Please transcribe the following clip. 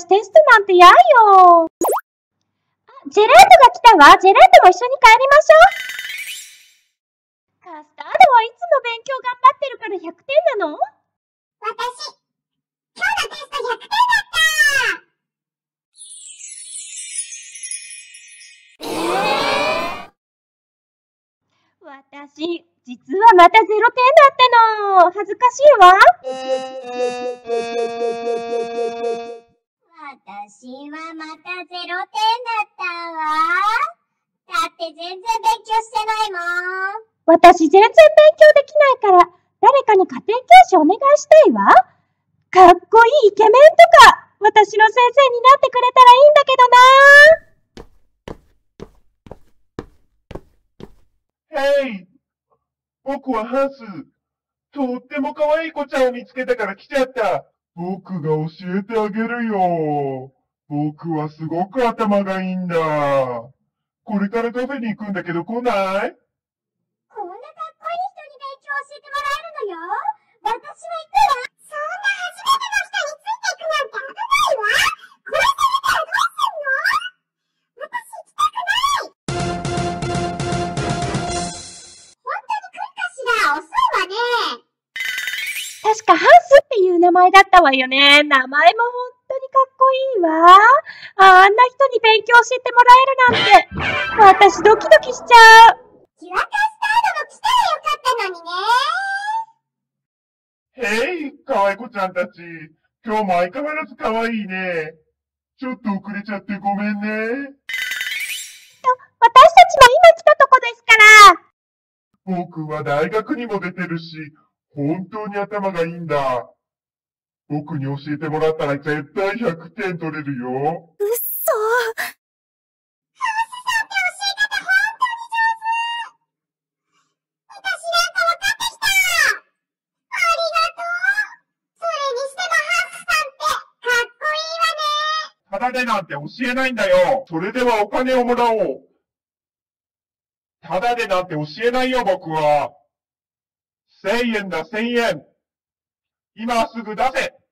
私テストなんて嫌よ。ジェラートが来たわ。ジェラートも一緒に帰りましょう。カスタードはいつも勉強頑張ってるから100点なの？ 私、今日のテスト100点だった私、実はまた0点だったの。恥ずかしいわ。 私はまた0点だったわ。だって全然勉強してないもん。 私全然勉強できないから、誰かに家庭教師お願いしたいわ。かっこいいイケメンとか、私の先生になってくれたらいいんだけどな。 僕はハンス。とっても可愛い子ちゃんを見つけたから来ちゃった。僕が教えてあげるよ。僕はすごく頭がいいんだ。これからカフェに行くんだけど来ない？ こんなかっこいい人に勉強教えてもらえるのよ。私は行くわ。そんな初めての人についていくなんて危ないわ。殺されたらどうすんの？私行きたくない。本当に来るかしら？遅いわね。 確かハンスっていう名前だったわよね。名前も本当にかっこいいわ。あんな人に勉強教えてもらえるなんて、私ドキドキしちゃう。 キュアカスタードも来たらよかったのにね。 可愛い子ちゃんたち。今日も相変わらず可愛いね。ちょっと遅れちゃってごめんね。 私たちも今来たとこですから。 僕は大学にも出てるし、本当に頭がいいんだ。僕に教えてもらったら絶対100点取れるよ。 うっそ。ハウスさんって教え方本当に上手。私なんか分かってきた。ありがとう。それにしてもハウスさんってかっこいいわね。 ただでなんて教えないんだよ。それではお金をもらおう。ただでなんて教えないよ、僕は。1000円だ、1000円。今すぐ出せ。